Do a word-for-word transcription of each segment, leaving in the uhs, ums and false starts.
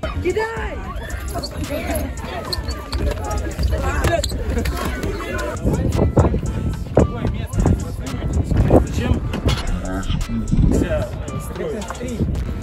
Кидай! Зачем? Вся строить.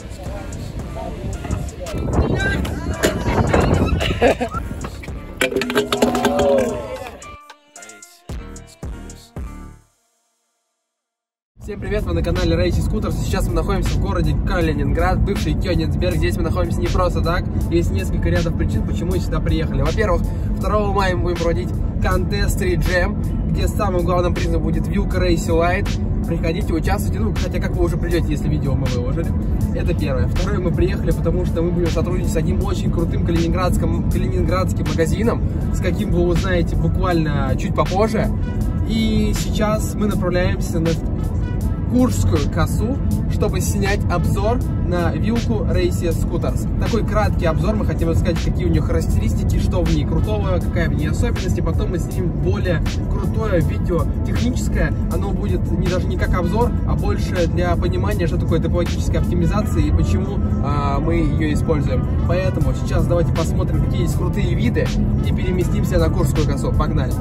Всем привет, вы на канале Racing Scooters. Сейчас мы находимся в городе Калининград, бывший Кёнигсберг. Здесь мы находимся не просто так. Есть несколько рядов причин, почему мы сюда приехали. Во-первых, второго мая мы будем проводить контест Street Jam, где самым главным призом будет вилка Racing Light. Приходите, участвуйте, ну, хотя как вы уже придете, если видео мы выложили. Это первое. Второе, мы приехали, потому что мы будем сотрудничать с одним очень крутым калининградским, калининградским магазином, с каким вы узнаете буквально чуть попозже. И сейчас мы направляемся на Куршскую косу, чтобы снять обзор на вилку Racing Scooters. Такой краткий обзор, мы хотим рассказать, какие у нее характеристики, что в ней крутого, какая в ней особенность, и потом мы снимем более крутое видео техническое. Оно будет не даже не как обзор, а больше для понимания, что такое топологическая оптимизация и почему а, мы ее используем. Поэтому сейчас давайте посмотрим, какие есть крутые виды, и переместимся на Куршскую косу. Погнали!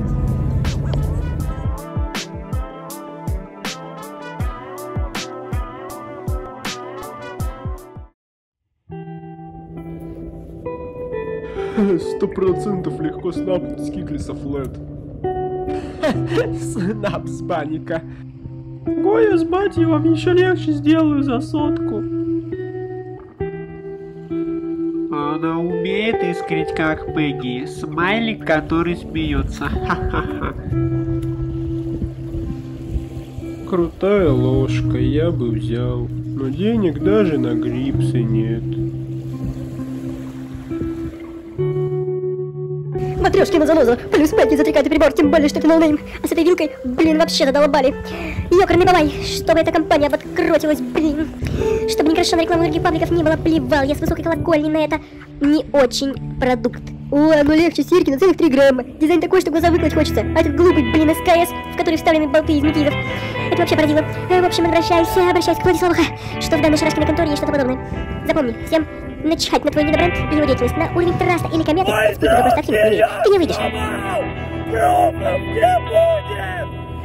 Сто процентов легко снапнуть с Киклиса флэт. Снапс паника. Гоя с батей вам еще легче сделаю за сотку. Она умеет искрить как Пегги. Смайлик, который смеется. Ха-ха-ха. Крутая ложка, я бы взял. Но денег даже на грипсы нет. Матрешкина заноза, плюс пять не затрекайте прибор, тем более, что это ноунейм. А с этой вилкой, блин, вообще задолбали. Ёкарный бабай, чтобы эта компания подкрутилась, блин. Чтобы ни гроша на рекламу других пабликов не было, плевал я с высокой колокольни на это не очень продукт. Ой, оно легче сирки на целых три грамма. Дизайн такой, что глаза выклать хочется. А этот глупый, блин, эс ка эс, в который вставлены болты из метидов. Это вообще поразило. В общем, обращаюсь, обращаюсь к Владиславу Х, что в данной шарашкиной конторе есть что-то подобное. Запомни, всем начхать на твой недобренд и его деятельность. На уровень траста или кометы спутника просто активно не верит. Ты не выйдешь. Пробов не будет!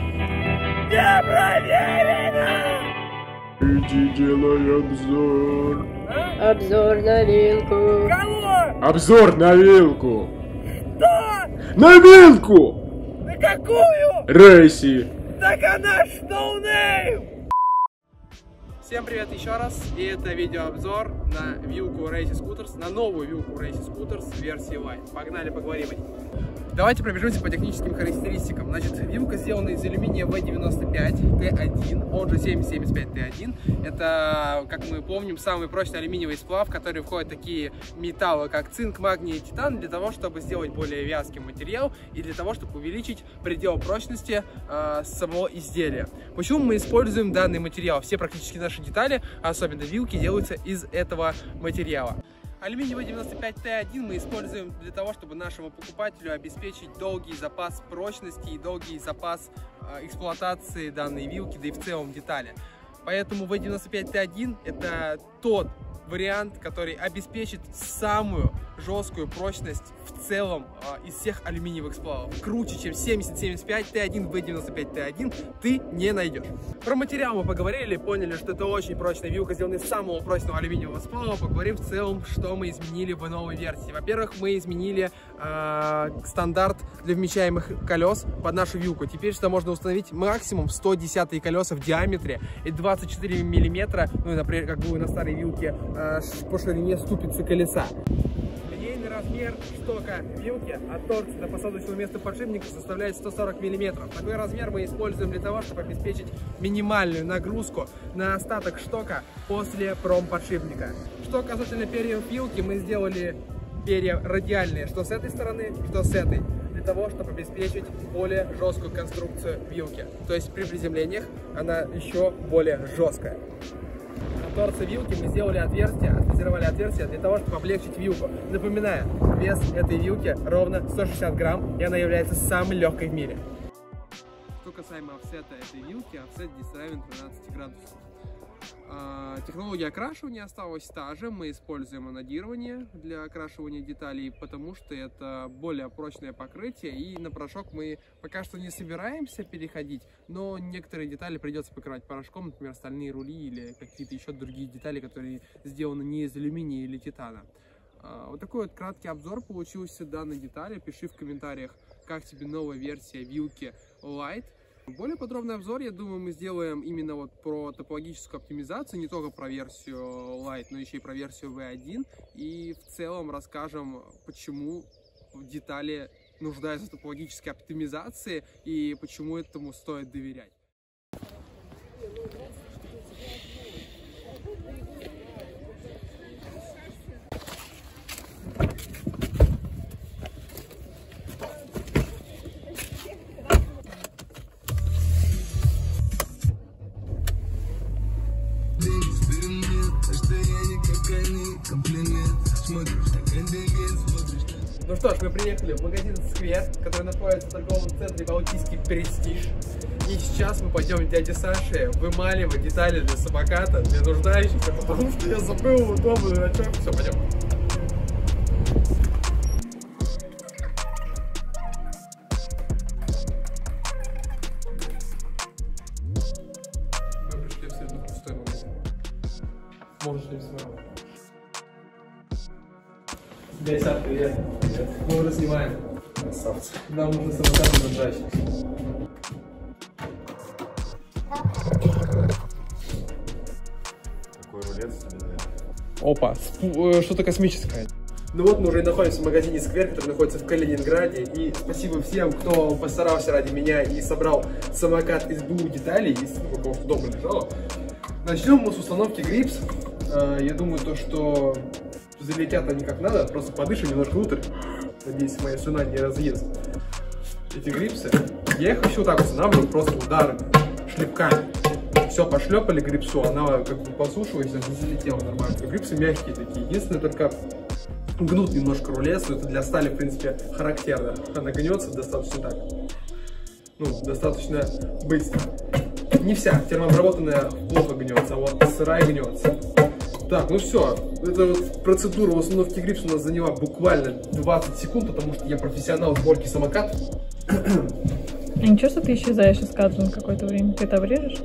Не проверено! Иди делай обзор. Обзор на вилку. Кого? Обзор на вилку. Что? На вилку! На какую? Рейси. Так она ж ноунейм! Всем привет еще раз, и это видеообзор на вилку Racing Scooters, на новую вилку Racing Scooters версии Light. Погнали, поговорим о ней. Давайте пробежимся по техническим характеристикам. Значит, вилка сделана из алюминия вэ девяносто пять тэ один, он же семь семьдесят пять тэ один. Это, как мы помним, самый прочный алюминиевый сплав, в который входят такие металлы, как цинк, магний и титан, для того, чтобы сделать более вязким материал и для того, чтобы увеличить предел прочности э, самого изделия. Почему мы используем данный материал? Все практически наши детали, особенно вилки, делаются из этого материала. Алюминий вэ девяносто пять тэ один мы используем для того, чтобы нашему покупателю обеспечить долгий запас прочности и долгий запас э, эксплуатации данной вилки, да и в целом детали. Поэтому вэ девяносто пять тэ один это тот вариант, который обеспечит самую жесткую прочность в целом э, из всех алюминиевых сплавов. Круче, чем семьдесят семьдесят пять тэ один, вэ девяносто пять тэ один ты не найдешь. Про материал мы поговорили, поняли, что это очень прочная вилка, сделана из самого прочного алюминиевого сплава. Поговорим в целом, что мы изменили в новой версии. Во-первых, мы изменили э, стандарт для вмещаемых колес под нашу вилку. Теперь что можно установить максимум сто десятые колеса в диаметре и двадцать четыре миллиметра, ну, например, как было на старой вилке, э, по ширине ступицы колеса. Линейный размер штока вилки от торца до посадочного места подшипника составляет сто сорок миллиметров. Такой размер мы используем для того, чтобы обеспечить минимальную нагрузку на остаток штока после промподшипника. Что касательно перьев вилки, мы сделали перья радиальные, что с этой стороны, что с этой, для того, чтобы обеспечить более жесткую конструкцию вилки. То есть при приземлениях она еще более жесткая. На торце вилки мы сделали отверстие, отфрезеровали отверстие для того, чтобы облегчить вилку. Напоминаю, вес этой вилки ровно сто шестьдесят грамм, и она является самой легкой в мире. Что касаемо офсета этой вилки, офсет здесь равен тринадцати градусов. Технология окрашивания осталась та же. Мы используем анодирование для окрашивания деталей, потому что это более прочное покрытие, и на порошок мы пока что не собираемся переходить, но некоторые детали придется покрывать порошком, например, стальные рули или какие-то еще другие детали, которые сделаны не из алюминия или титана. Вот такой вот краткий обзор получился данной детали. Пиши в комментариях, как тебе новая версия вилки Light. Более подробный обзор, я думаю, мы сделаем именно вот про топологическую оптимизацию, не только про версию Light, но еще и про версию ви один. И в целом расскажем, почему детали нуждаются в топологической оптимизации и почему этому стоит доверять. Ну что ж, мы приехали в магазин Сквер, который находится в торговом центре Балтийский Престиж. И сейчас мы пойдем к дяде Саше вымаливать детали для самоката, для нуждающихся, потому что я забыл удобную начок. Все, пойдем. Мы пришли в средний пустой магазин. Можешь ли снимать? Гайсар, привет. Привет. Мы уже снимаем. Красавцы. Нам нужно самокат нуждающихся. Какой рулет себе дает? Опа, что-то космическое. Ну вот мы уже находимся в магазине Сквер, который находится в Калининграде. И спасибо всем, кто постарался ради меня и собрал самокат из БУ деталей, из того, что дома лежало. Начнем мы с установки грипс. Я думаю, то, что залетят они как надо, просто подышим немножко внутрь. Надеюсь, моя слюна не разъест эти грипсы. Я их еще вот так устанавливаю просто ударами, шлепками. Все, пошлепали грипсу, она как бы посушивается, не залетела нормально. Грипсы мягкие такие. Единственное, только гнут немножко рулец, но это для стали, в принципе, характерно. Она гнется достаточно так. Ну, достаточно быстро. Не вся, термообработанная плохо гнется, а вот сырая гнется. Так, ну все, эта вот процедура установки грипс у нас заняла буквально двадцать секунд, потому что я профессионал сборки самоката. И ничего, что ты исчезаешь из кадра на какое-то время? Ты это обрежешь?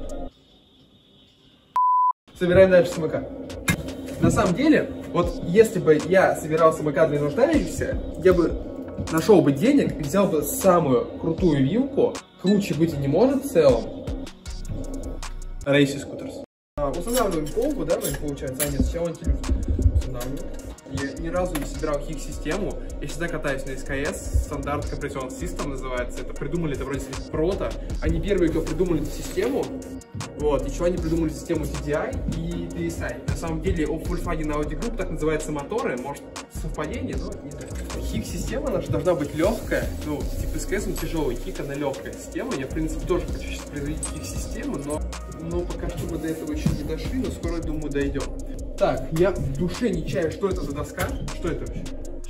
Собираем дальше самокат. На самом деле, вот если бы я собирал самокат для нуждающихся, я бы нашел бы денег и взял бы самую крутую вилку. Круче быть и не может в целом. Racing Scooters. Устанавливаем полку, да, получается, а нет, сначала антилюфт устанавливаем. Я ни разу не собирал хик-систему, я всегда катаюсь на эс ка эс, стандарт Compression System называется, это придумали, это вроде Прото, они первые, кто придумали эту систему, вот, еще они придумали систему ти ди ай и ди эс ай. На самом деле у Volkswagen Audi Group так называются моторы, может совпадение, но не знаю. Хик-система наша должна быть легкая, ну, типа эс ка эс он тяжелый, хик она легкая система, я в принципе тоже хочу сейчас производить хик-систему, но, но пока что мы до этого еще не дошли, но скоро, думаю, дойдем. Так, я в душе не чаю, что это за доска, что это вообще?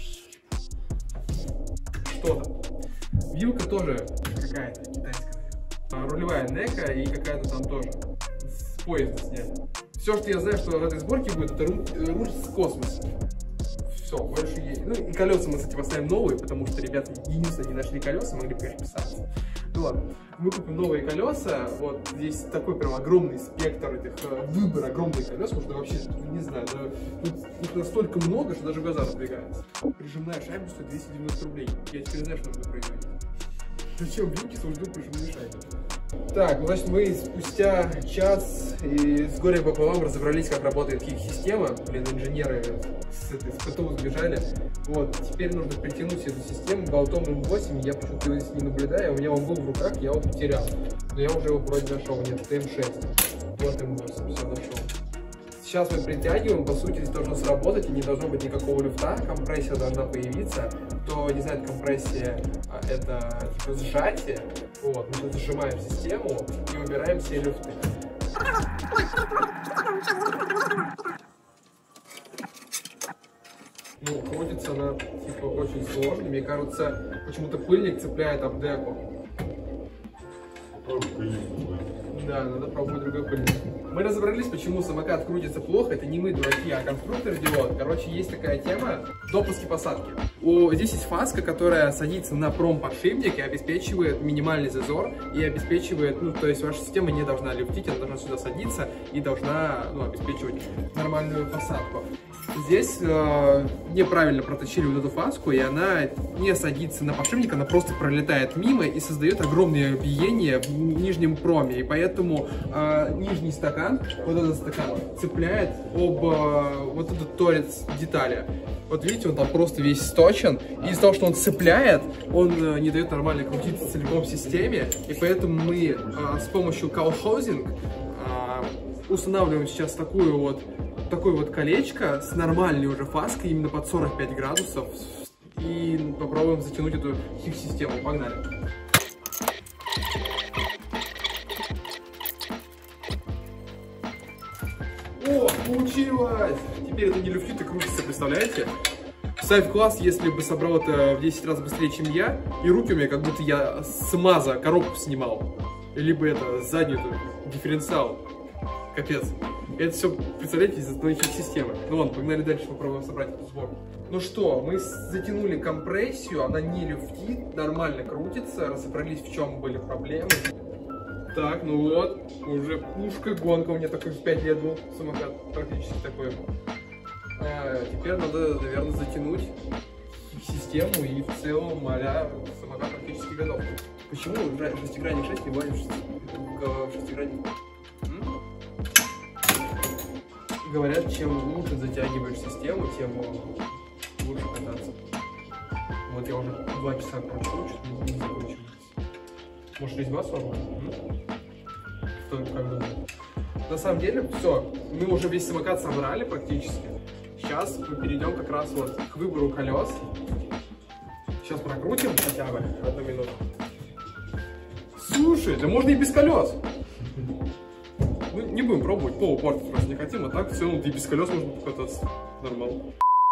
Что-то. Вилка тоже какая-то китайская. А, рулевая нека и какая-то там тоже с поезда сняли. Все, что я знаю, что в этой сборке будет, это руль, руль с космоса. Все, больше есть. Ну и колеса мы, кстати, поставим новые, потому что ребята единственное не нашли колеса, могли бы, конечно, писаться. Ну ладно, мы купим новые колеса. Вот здесь такой прям огромный спектр этих, выбор огромных колес, потому что вообще, не знаю, тут их настолько много, что даже глаза разбегаются. Прижимная шайба стоит двести девяносто рублей. Я теперь знаю, что нужно производить. Зачем вилки службы прижимные шайбы? Так, ну, значит, мы спустя час и с горем пополам разобрались, как работает хик-система. Блин, инженеры с, этой, с ПТУ сбежали. Вот, теперь нужно притянуть эту систему болтом эм восемь. Я почему-то его здесь не наблюдаю. У меня он был в руках, я его потерял. Но я уже его вроде нашел. Нет, это эм шесть. Вот эм восемь, все, нашел. Сейчас мы притягиваем, по сути, здесь должно сработать, и не должно быть никакого люфта, компрессия должна появиться. Кто не знает, компрессия — это типа сжатие. Вот, мы тут зажимаем систему и убираем все люфты. Ну, крутится она типа очень сложно. Мне кажется, почему-то пыльник цепляет об деку. Да, надо пробовать другой пыльник. Мы разобрались, почему самокат крутится плохо. Это не мы дураки, а конструктор делает. Короче, есть такая тема допуски посадки. О, здесь есть фаска, которая садится на промподшипник и обеспечивает минимальный зазор и обеспечивает, ну, то есть ваша система не должна лифтить, она должна сюда садиться и должна, ну, обеспечивать нормальную посадку. Здесь э, неправильно проточили вот эту фаску, и она не садится на подшипник, она просто пролетает мимо и создает огромное биение в нижнем проме. И поэтому э, нижний стакан, вот этот стакан, цепляет об э, вот этот торец детали. Вот видите, он там просто весь сточен. И из-за того, что он цепляет, он э, не дает нормально крутиться целиком в системе. И поэтому мы э, с помощью колхозинг э, устанавливаем сейчас такую вот такое вот колечко с нормальной уже фаской, именно под сорок пять градусов. И попробуем затянуть эту хик-систему. Погнали! О, получилось! Теперь это не люфтит и крутится, представляете? Ставь класс, если бы собрал это в десять раз быстрее, чем я, и руки у меня как будто я с МАЗа коробку снимал. Либо это заднюю дифференциал. Капец. Это все, представляете, из одной системы. Ну ладно, погнали дальше, попробуем собрать эту сборку. Ну что, мы затянули компрессию, она не люфтит, нормально крутится, разобрались, в чем были проблемы. Так, ну вот, уже пушка, гонка, у меня такой в пять лет был самокат, практически такой. А, теперь надо, наверное, затянуть систему, и в целом, а-ля, самокат практически готов. Почему шестигранник шесть не вводим в шестигранник? Говорят, чем лучше затягиваешь систему, тем лучше кататься. Вот я уже два часа кручу, что-то не закончилось. Может, резьба сорвала? Кто как думает? На самом деле, все, мы уже весь самокат собрали практически. Сейчас мы перейдем как раз вот к выбору колес. Сейчас прокрутим хотя бы одну минуту. Слушай, да можно и без колес. Ну, не будем пробовать, пол портить просто не хотим, а так в целом и без колес можно покататься. Нормально.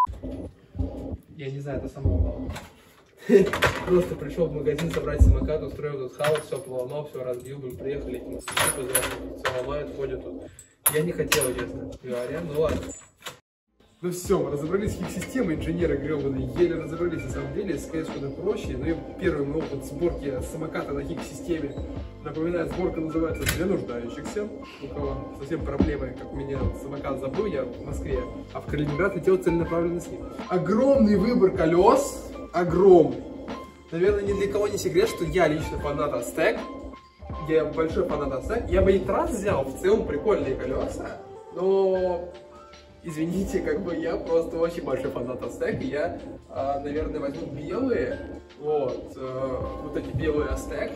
Я не знаю, это само упало. Просто пришел в магазин собрать самокат, устроил тут хаос, все поломал, все разбил, мы приехали, эти все ломают, ходят тут. Я не хотел, честно говоря, ну ладно. Ну все, мы разобрались с хик-системой, инженеры гребаные еле разобрались, на самом деле, СКС куда проще. Ну и первый мой опыт сборки самоката на хик-системе. Напоминаю, сборка называется «Для нуждающихся». У кого совсем проблемы, как у меня самокат забыл, я в Москве, а в Калининград летел целенаправленно с ним. Огромный выбор колес, огромный. Наверное, ни для кого не секрет, что я лично фанат Aztek. Я большой фанат Aztek. Я бы и трасс взял, в целом прикольные колеса, но... Извините, как бы я просто очень большой фанат Aztek, и я, а, наверное, возьму белые, вот, а, вот эти белые Aztek.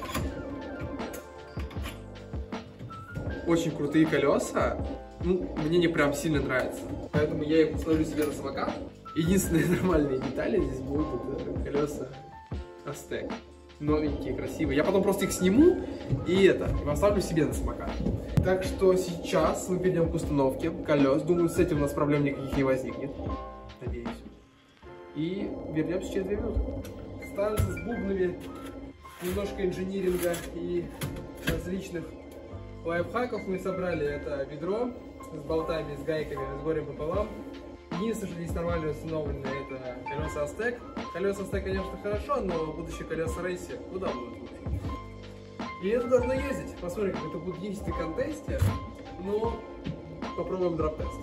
Очень крутые колеса, ну, мне не прям сильно нравятся, поэтому я их установлю себе на самокат. Единственные нормальные детали здесь будут это колеса Aztek. Новенькие, красивые. Я потом просто их сниму и это, и поставлю себе на самокат. Так что сейчас мы перейдем к установке колес. Думаю, с этим у нас проблем никаких не возникнет. Надеюсь. И вернемся через две минуты. Станция с бубнами, немножко инжиниринга и различных лайфхаков мы собрали. Это ведро с болтами, с гайками, с горем пополам. Единственное, что здесь нормально установлено, это колеса Aztek. Колеса Aztek, конечно, хорошо, но будущие колеса Рейси куда будут лучше. И это должно ездить. Посмотрим, как это будет ездить в контесте. Но попробуем дроп-тест.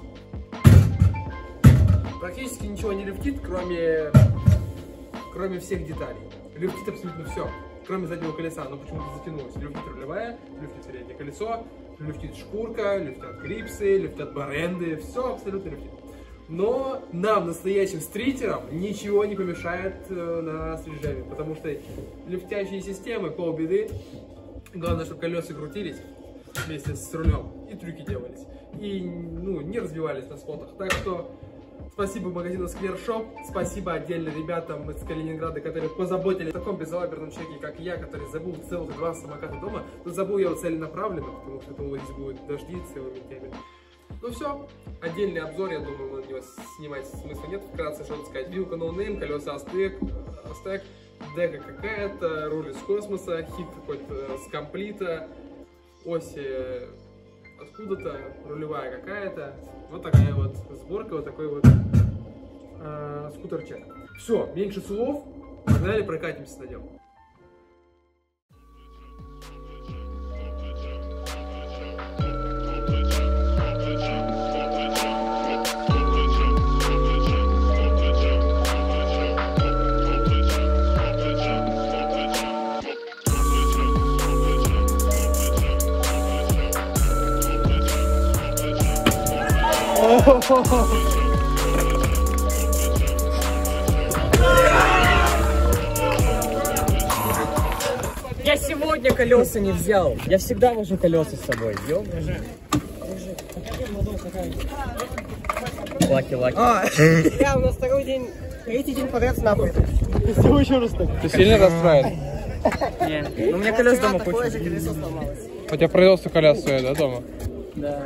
Практически ничего не люфтит, кроме, кроме всех деталей. Люфтит абсолютно все, кроме заднего колеса. Оно почему-то затянулось. Люфтит рулевая, люфтит переднее колесо, люфтит шкурка, люфтят грипсы, люфтят баренды. Все абсолютно люфтит. Но нам, настоящим стритерам, ничего не помешает э, на стрижеме, потому что люфтящие системы полбеды. Главное, чтобы колеса крутились вместе с рулем и трюки делались. И ну, не разбивались на спотах. Так что спасибо магазину Сквершоп, спасибо отдельно ребятам из Калининграда, которые позаботились о таком безалаберном человеке, как я, который забыл целых два самоката дома. Но забыл я его целенаправленно, потому что думал, здесь будут дожди целыми днями. Ну все, отдельный обзор, я думаю, на него снимать смысла нет. Вкратце, что сказать, вилка No Name, колеса Aztek, Aztek, дека какая-то, руль из космоса, хит какой-то с комплита. ось э, откуда-то, рулевая какая-то. Вот такая вот сборка, вот такой вот э, скутерчик. Все, меньше слов, погнали, прокатимся на нем. Я сегодня колеса не взял. Я всегда вожу колеса с собой. Лаки-лаки. Я у нас второй день, третий день подряд с нахуй. Все еще раз так. Ты сильно расстроен? Нет, ну, у меня колес дома куча. Колесо сломалось. У тебя производство колес стоит, да, дома? Да.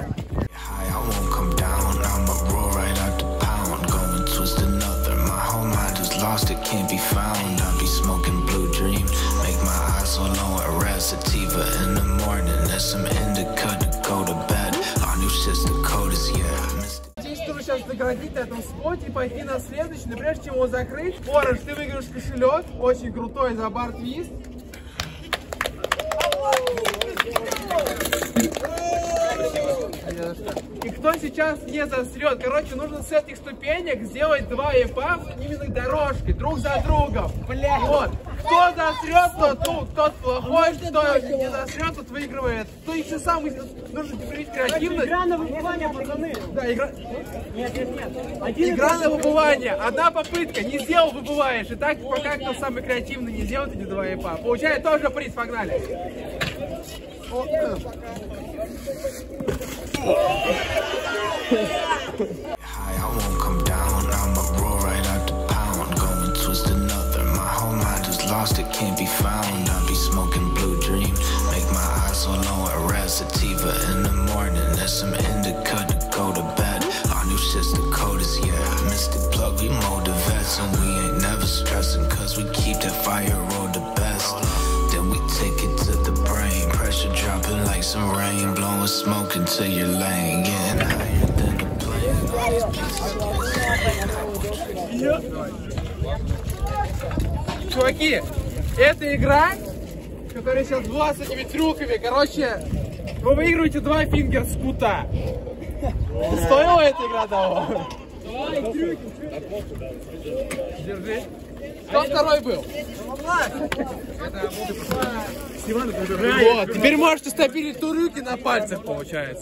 Lost, it can't be found. I be smoking blue dreams, make my eyes so low at rest. Sativa in the morning, there's some indica to go to bed. Our new shit's the coldest, yeah. Здесь нужно сейчас доградить на этом споте и пойти на следующий, но прежде чем его закрыть, Порож, ты выиграешь кошелек, очень крутой за бар-твист. И кто сейчас не засрет? Короче, нужно с этих ступенек сделать два епа именно дорожки, друг за другом. Бля. Вот. Кто засрет, тот, ну, тот плохой, кто не засрет, тот выигрывает. Кто еще самый, нужно проявить креативность. Игра на выбывание, пацаны. Да, игра... Нет, нет, нет. Один Игра на выбывание. Одна попытка. Не сделал, выбываешь. И так, пока кто самый креативный не сделает эти два епа, получает тоже приз. Погнали. High, I won't come down. I'ma roll right out the pound. Go and twist another. My whole mind is lost, it can't be found. I be smoking blue dreams, make my eyes so low at rest. Sativa in the morning, there's some indica to go to bed. Our new shit's the coldest, yeah. Mystic plug, we mold the vets, and we ain't never stressing, cause we keep that fire roll the best. Then we take it to the brain, pressure dropping like some rain, blowing smoke into your lane, getting higher than a plane. Чуваки, это игра, которая сейчас была с этими трюками. Короче, вы выигрываете два фингер-скута. Стоила эта игра того? Держи. Кто второй был? Вот, теперь можете стопилить турюки на пальцах, получается.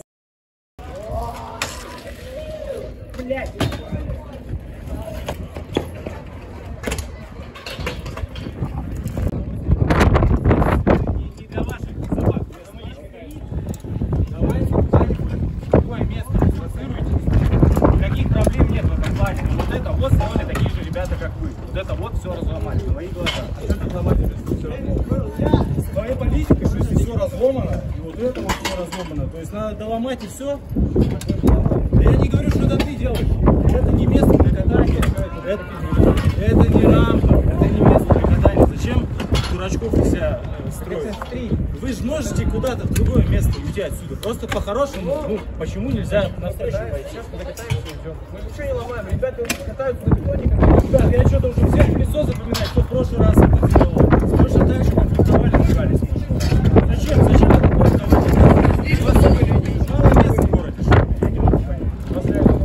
Никаких проблем нет в этом плане. Вот это вот сделали такие же ребята, как вы. Вот это вот все разломали на мои глаза. А что тут ломать, если все равно? Твоя политика, что если все разломано, и вот это вот все разломано. То есть надо доломать и все. Да я не говорю, что это ты делаешь. Это не место для катания. Это, это не рампа, это не место для катания. Зачем дурачков вся э, строить? Вы же можете куда-то в другое место уйти отсюда. Просто по-хорошему, ну, почему нельзя на встречу пойти? Сейчас мы докатаемся и идем. Мы ничего не ломаем. Ребята катаются на бетоне. Ребят, я что, должен всех колесо запоминать, кто в прошлый раз это сделал? Точно так же конфликтовали, ругались. Зачем? Зачем это просто? Здесь много людей. Мало места в городе. Я не могу понять. После этого...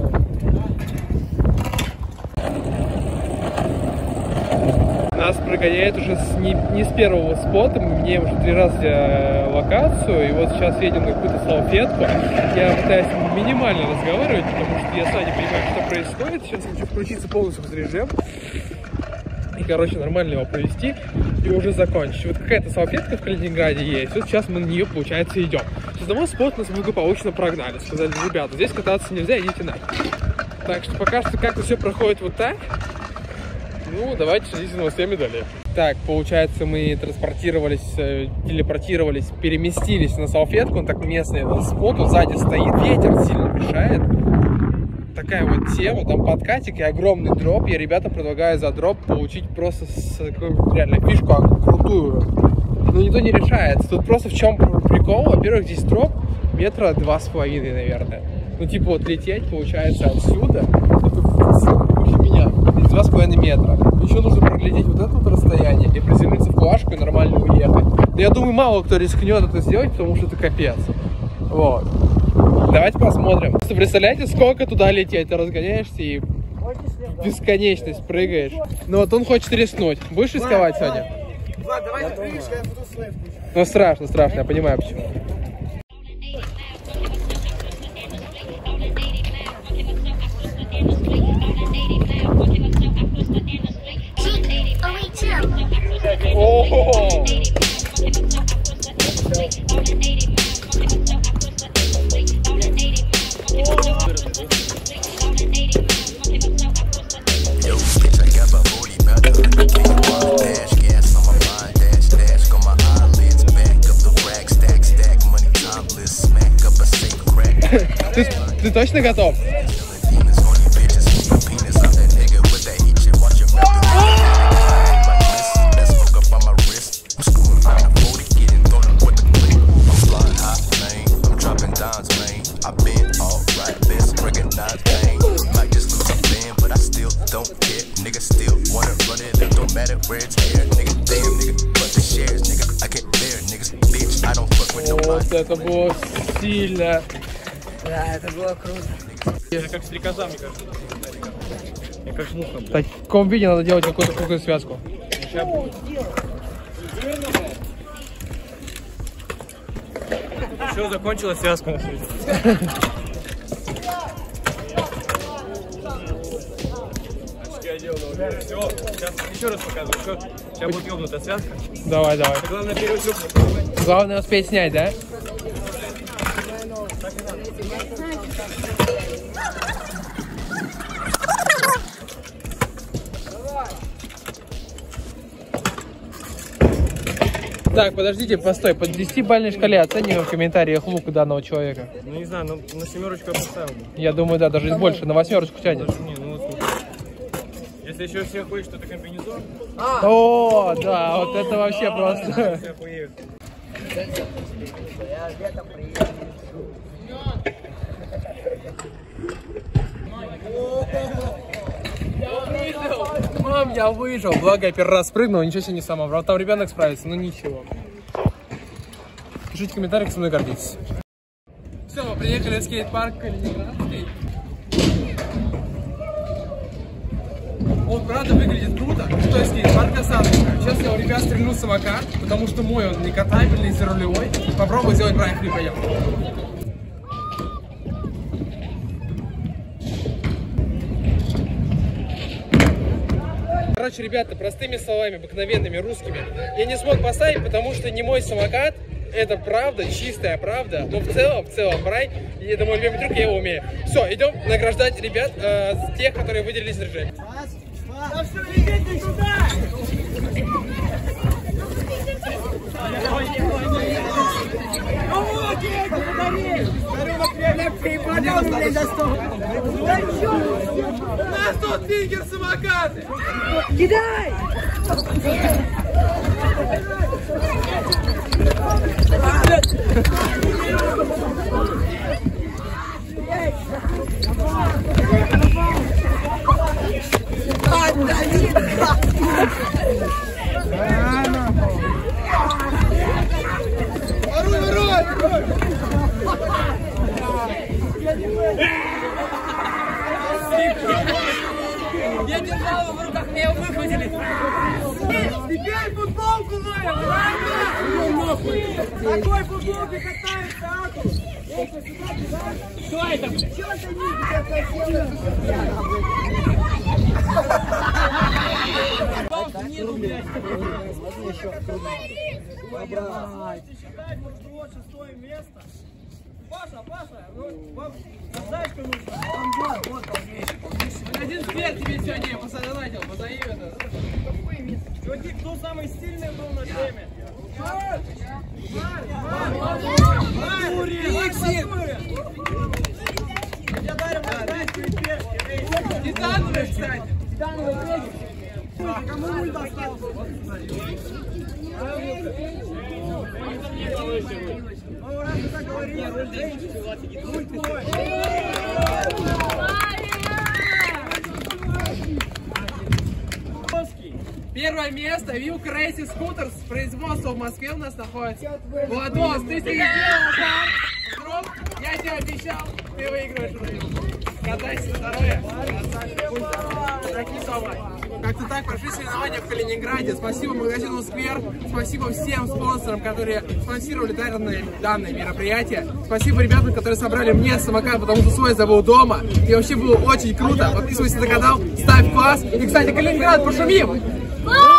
Нас прогоняет уже с, не, не с первого спота, мне уже три раза взяли локацию, и вот сейчас едем на какую-то салфетку. Я пытаюсь минимально разговаривать, потому что я сам не понимаю, что происходит. Сейчас хочу включиться полностью в режим и, короче, нормально его провести и уже закончить. Вот какая-то салфетка в Калининграде есть, вот сейчас мы на нее, получается, идем. С одного спота нас благополучно прогнали, сказали: ребята, здесь кататься нельзя, идите нафиг. Так что пока что как-то все проходит вот так. Ну, давайте следите за новостями далее. Так, получается, мы транспортировались, телепортировались, переместились на салфетку. Он так местный этот спот, вот сзади стоит, ветер сильно мешает. Такая вот тема, там подкатик и огромный дроп. Я ребятам предлагаю за дроп получить просто какую-нибудь реально фишку крутую. но никто не решается. Тут просто в чем прикол? Во-первых, здесь дроп метра два с половиной, наверное. Ну, типа, вот лететь, получается, отсюда, выше меня, два с половиной метра. Еще нужно проглядеть вот это вот расстояние и приземлиться в плашку и нормально уехать. Но я думаю, мало кто рискнет это сделать, потому что это капец. Вот. Давайте посмотрим. Просто представляете, сколько туда лететь? Ты разгоняешься и в бесконечность прыгаешь. Ну вот он хочет рискнуть. Будешь рисковать, Соня? Влад, давай ты прыгаешь, я буду слэп. Ну страшно, страшно, я понимаю почему. О-хо-хо! Ты, ты точно готов? Вот это было сильно. Да, это было круто. Это как стрекоза, мне кажется. Я как муха. В таком виде надо делать какую-то крутую связку. Все, закончилась связка на свете. Все, сейчас еще раз показываю. Все, сейчас будет ёбнутая связка. Давай, давай. Главное, первый шлюп. Главное успеть снять, да? Так, подождите, постой. По десятибалльной шкале оцениваем в комментариях лук данного человека. Ну не знаю, ну, на семерочку я поставил. Я думаю, да, даже больше. На восьмерочку тянет. Даже не, ну вот. Если еще все ходит, что это комбинезон. А! О, да, вот это вообще просто. Все охуеют. Мам, я выжил. Благо, я первый раз спрыгнул, ничего себе не сам. Там ребенок справится, ну ничего. Пишите в комментариях, со мной гордитесь. Все, мы приехали в скейт-парк Калининградский. Он правда выглядит круто. Что скейт-парк осадочка. Сейчас я у ребят стрельну самокат, потому что мой он не катабельный, за рулевой. Попробую сделать брайк флип, поехал. Короче, ребята, простыми словами, обыкновенными русскими, я не смог поставить, потому что не мой самокат. Это правда, чистая правда. Но в целом, в целом, брай, и это мой любимый трюк, я его умею. Все, идем награждать ребят, э, тех, которые выделились в режиме. У нас тут фингер самокаты! Кидай! Воруй, воруй! Я держал его в руках, мне его выхватили. Теперь футболку мою, ладно? Такой футболки катается, Аку. Что это, блядь? Что это ниже, блядь? Паша, Паша, вам подсачку нужно. Вот, вот, вот. Один свет тебе сегодня я посадил, позови это. Чуваки, кто самый сильный был на теме? Я дарю вам титановые, кстати. Титановые. Кому мульт остался? Первое место View Crazy Scooters, производство в Москве у нас находится. Владос, ты себе сделал старт, я тебе обещал, ты выигрываешь это. Катайся, здоровья. Как-то так прошли соревнования в Калининграде. Спасибо магазину Сквер, спасибо всем спонсорам, которые спонсировали данное, данное мероприятие. Спасибо ребятам, которые собрали мне самокат, потому что свой забыл дома. И вообще было очень круто. Подписывайся на канал, ставь класс. И, кстати, Калининград, пошумим!